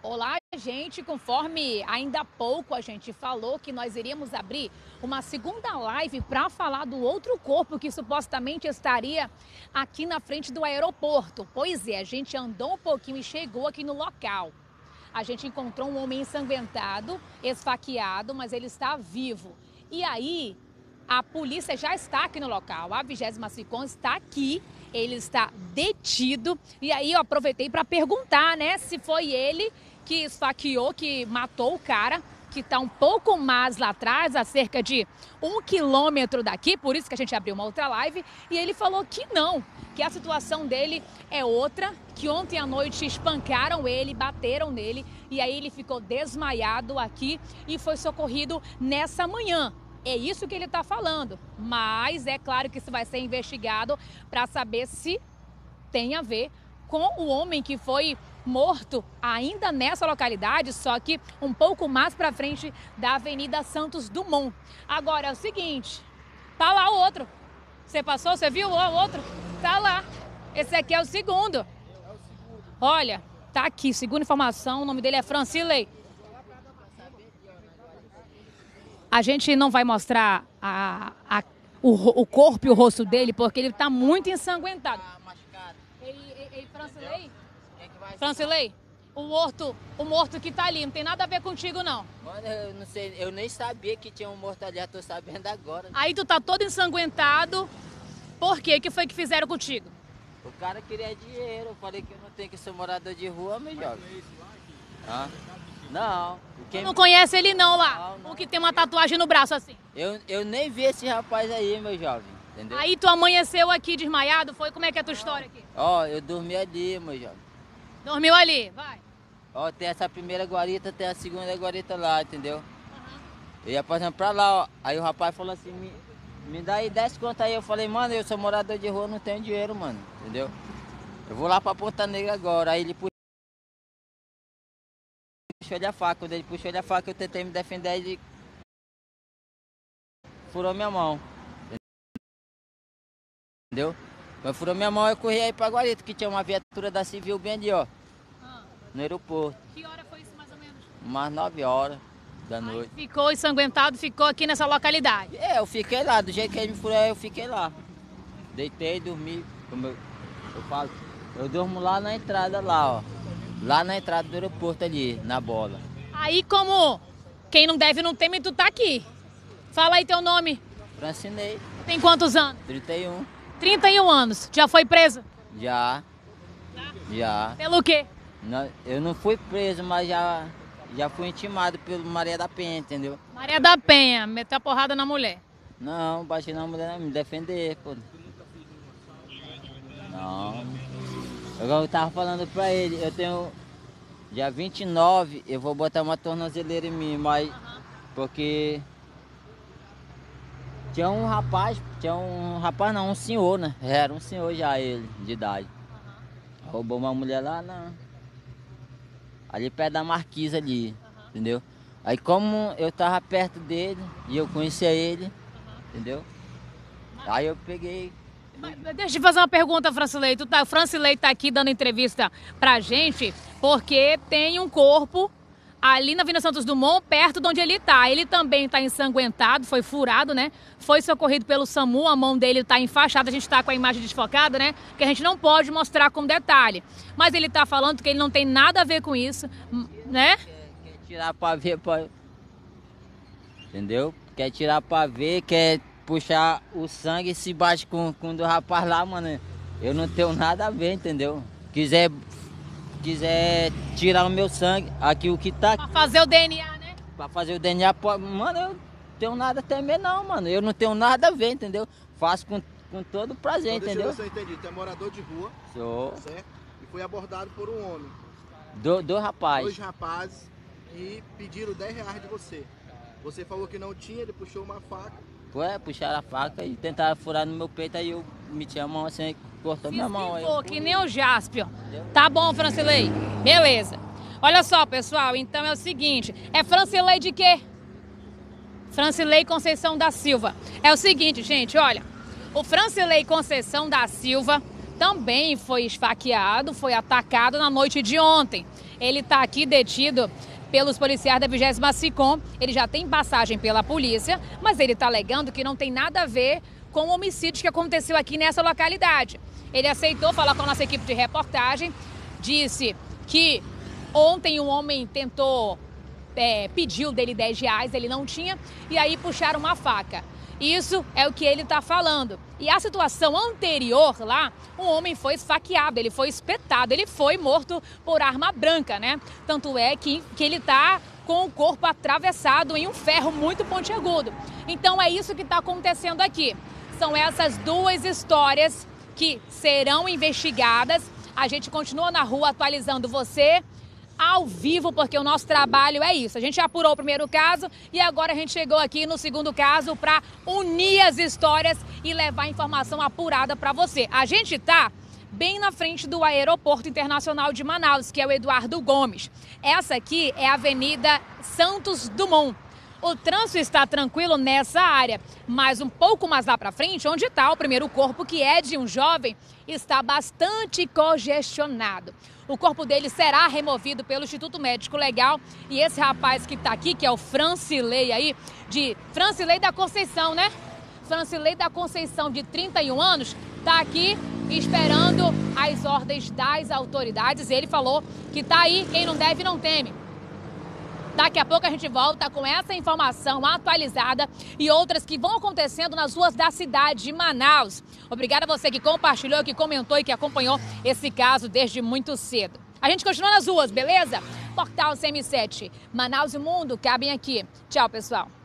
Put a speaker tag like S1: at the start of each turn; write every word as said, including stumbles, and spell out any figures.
S1: Olá, gente. Conforme ainda há pouco a gente falou que nós iríamos abrir uma segunda live para falar do outro corpo que supostamente estaria aqui na frente do aeroporto. Pois é, a gente andou um pouquinho e chegou aqui no local. A gente encontrou um homem ensanguentado, esfaqueado, mas ele está vivo. E aí, a polícia já está aqui no local. A vigésima SICOM está aqui, ele está detido. E aí eu aproveitei para perguntar, né, se foi ele que esfaqueou, que matou o cara, que está um pouco mais lá atrás, a cerca de um quilômetro daqui, por isso que a gente abriu uma outra live, e ele falou que não, que a situação dele é outra, que ontem à noite espancaram ele, bateram nele, e aí ele ficou desmaiado aqui e foi socorrido nessa manhã. É isso que ele está falando, mas é claro que isso vai ser investigado para saber se tem a ver com o homem que foi morto ainda nessa localidade, só que um pouco mais para frente da Avenida Santos Dumont. Agora é o seguinte, tá lá o outro. Você passou, você viu o outro? Tá lá. Esse aqui é o segundo. Olha, tá aqui, segundo informação, o nome dele é Francilei. A gente não vai mostrar a, a, o, o corpo e o rosto dele porque ele tá muito ensanguentado. Ei, ei, ei, Francilei? Francilei, o morto, o morto que tá ali, não tem nada a ver contigo, não.
S2: Mano, eu não sei, eu nem sabia que tinha um morto ali, eu tô sabendo agora.
S1: Aí tu tá todo ensanguentado, por quê? O que foi que fizeram contigo?
S2: O cara queria dinheiro, eu falei que eu não tenho que ser morador de rua, meu jovem. Ah? Não.
S1: Quem... Tu não conhece ele não lá,
S2: não, não.
S1: O que tem uma tatuagem no braço assim?
S2: Eu, eu nem vi esse rapaz aí, meu jovem, entendeu?
S1: Aí tu amanheceu aqui desmaiado, foi? Como é que é a tua história aqui?
S2: Ó, eu dormi ali, meu jovem.
S1: Dormiu ali, vai.
S2: Ó, tem essa primeira guarita, tem a segunda guarita lá, entendeu? Uhum. Eu ia passando pra lá, ó. Aí o rapaz falou assim, me, me dá aí dez conto aí. Eu falei, mano, eu sou morador de rua, não tenho dinheiro, mano, entendeu? Eu vou lá pra Ponta Negra agora. Aí ele puxou ele a faca. Quando ele puxou ele a faca, eu tentei me defender, ele furou minha mão. Entendeu? Quando furou minha mão, eu corri aí pra Guarita, que tinha uma viatura da Civil bem ali, ó. Ah. No aeroporto.
S1: Que hora foi isso, mais ou menos?
S2: Umas nove horas da noite.
S1: Aí ficou ensanguentado, ficou aqui nessa localidade?
S2: É, eu fiquei lá. Do jeito que ele me furou, eu fiquei lá. Deitei, dormi. Como eu, eu falo, eu durmo lá na entrada, lá, ó. Lá na entrada do aeroporto ali, na bola.
S1: Aí como quem não deve não teme, tu tá aqui. Fala aí teu nome.
S2: Francinei.
S1: Tem quantos anos?
S2: trinta e um.
S1: trinta e um anos. Já foi preso?
S2: Já.
S1: Já?
S2: Já.
S1: Pelo quê?
S2: Não, eu não fui preso, mas já, já fui intimado pelo Maria da Penha, entendeu?
S1: Maria da Penha, meteu a porrada na mulher.
S2: Não, bati na mulher, não, me defender, pô. Não. Eu tava falando pra ele, eu tenho... Dia vinte e nove, eu vou botar uma tornozeleira em mim, mas... Uhum. Porque... Tinha um rapaz, tinha um rapaz não, um senhor, né? Era um senhor já ele, de idade. Uhum. Roubou uma mulher lá na... Ali perto da Marquise ali, uhum. Entendeu? Aí como eu tava perto dele e eu conhecia ele, uhum. Entendeu? Aí eu peguei...
S1: Mas, deixa eu te fazer uma pergunta, Francilei. Tu tá, o Francilei tá aqui dando entrevista pra gente porque tem um corpo ali na Avenida Santos Dumont, perto de onde ele tá. Ele também tá ensanguentado, foi furado, né? Foi socorrido pelo SAMU, a mão dele tá enfaixada, a gente tá com a imagem desfocada, né? Que a gente não pode mostrar com detalhe. Mas ele tá falando que ele não tem nada a ver com isso, né?
S2: Quer, quer tirar pra ver, pra... entendeu? Quer tirar pra ver, quer puxar o sangue e se bate com, com o do rapaz lá, mano. Eu não tenho nada a ver, entendeu? Quiser... quiser tirar o meu sangue, aqui o que tá...
S1: Pra fazer o D N A, né?
S2: Pra fazer o D N A, mano, eu não tenho nada a temer não, mano. Eu não tenho nada a ver, entendeu? Faço com, com todo prazer,
S3: então,
S2: entendeu?
S3: Deixa eu ver se eu entendi. Tu é morador de rua,
S2: sou.
S3: Certo? E foi abordado por um homem.
S2: Do, do rapaz.
S3: Dois rapazes que pediram dez reais de você. Você falou que não tinha, ele puxou uma faca.
S2: Ué, puxaram a faca e tentaram furar no meu peito, aí eu meti a mão assim, cortou minha mão. Aí
S1: eu... que nem o Jaspion. Tá bom, Francilei? Beleza. Olha só, pessoal, então é o seguinte, é Francilei de quê? Francilei Conceição da Silva. É o seguinte, gente, olha, o Francilei Conceição da Silva também foi esfaqueado, foi atacado na noite de ontem. ele está aqui detido pelos policiais da vigésima SICOM. Ele já tem passagem pela polícia, mas ele está alegando que não tem nada a ver com o homicídio que aconteceu aqui nessa localidade. Ele aceitou falar com a nossa equipe de reportagem, disse que ontem um homem tentou, é, pediu dele dez reais, ele não tinha, e aí puxaram uma faca. Isso é o que ele está falando. E a situação anterior lá, um homem foi esfaqueado, ele foi espetado, ele foi morto por arma branca, né? Tanto é que, que ele está com o corpo atravessado em um ferro muito pontiagudo. Então é isso que está acontecendo aqui. São essas duas histórias que serão investigadas. A gente continua na rua atualizando você ao vivo, porque o nosso trabalho é isso. A gente apurou o primeiro caso e agora a gente chegou aqui no segundo caso para unir as histórias e levar informação apurada para você. A gente está bem na frente do Aeroporto Internacional de Manaus, que é o Eduardo Gomes. Essa aqui é a Avenida Santos Dumont. O trânsito está tranquilo nessa área, mas um pouco mais lá para frente, onde está o primeiro corpo, que é de um jovem, está bastante congestionado. O corpo dele será removido pelo Instituto Médico Legal e esse rapaz que está aqui, que é o Francilei aí, de Francilei da Conceição, né? Francilei da Conceição, de trinta e um anos, está aqui esperando as ordens das autoridades. Ele falou que está aí, quem não deve não teme. Daqui a pouco a gente volta com essa informação atualizada e outras que vão acontecendo nas ruas da cidade de Manaus. Obrigada a você que compartilhou, que comentou e que acompanhou esse caso desde muito cedo. A gente continua nas ruas, beleza? Portal C M sete, Manaus e o mundo cabem aqui. Tchau, pessoal.